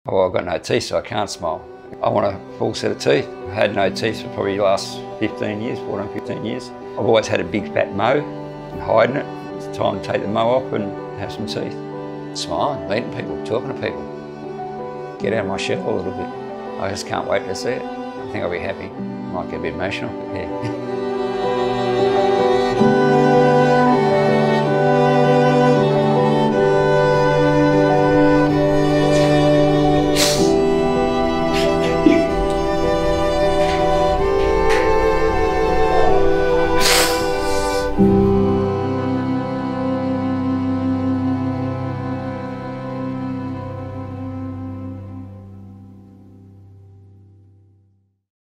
Well, I've got no teeth, so I can't smile. I want a full set of teeth. I've had no teeth for probably the last 15 years, 14, 15 years. I've always had a big fat mow and hiding it. It's time to take the mow off and have some teeth. Smiling, meeting people, talking to people. Get out of my shell a little bit. I just can't wait to see it. I think I'll be happy. Might get a bit emotional, but yeah.